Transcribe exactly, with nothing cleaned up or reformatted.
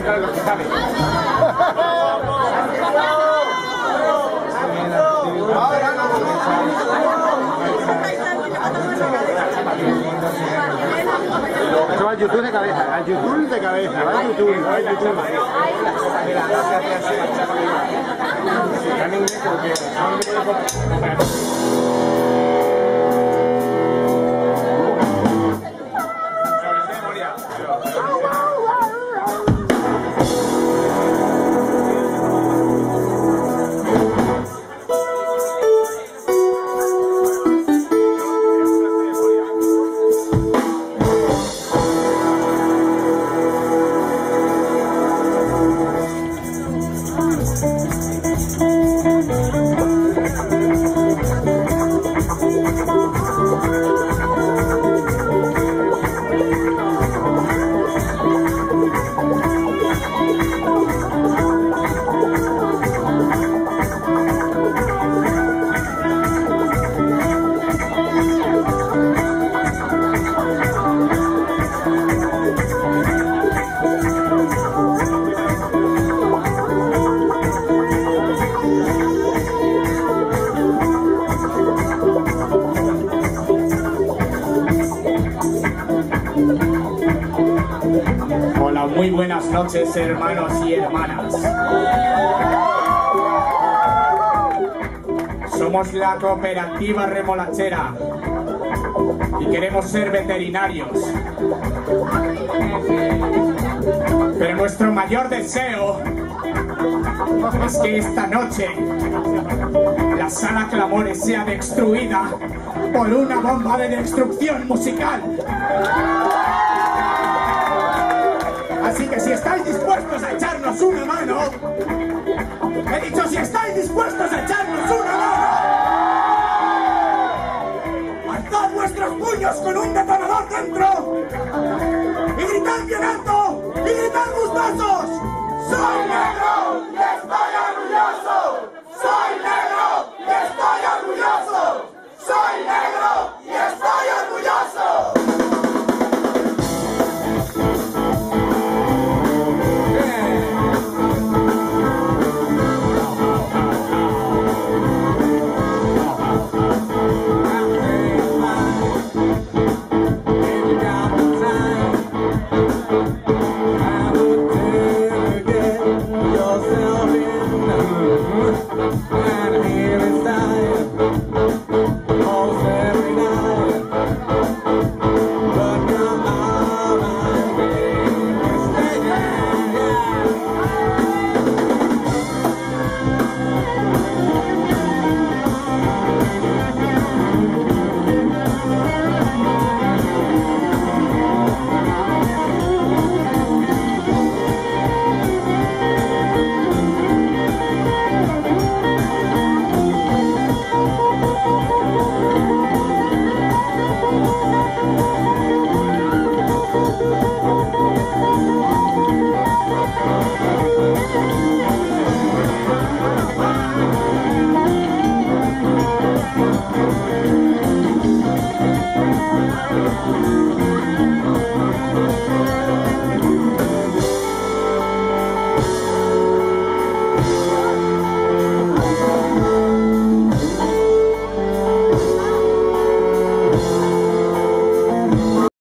musical los que saben. Eso va al YouTube de cabeza, al YouTube de cabeza, va al YouTube, va al YouTube. Muy buenas noches, hermanos y hermanas. Somos la cooperativa remolachera y queremos ser veterinarios. Pero nuestro mayor deseo es que esta noche la sala Clamores sea destruida por una bomba de destrucción musical. Así que si estáis dispuestos a echarnos una mano, he dicho si estáis dispuestos a echarnos una mano, alzad vuestros puños con un detonador dentro y gritad bien alto y gritad gustosos: ¡Soy negro y estoy orgulloso! ¡Soy negro y estoy orgulloso! ¡Soy negro y estoy orgulloso!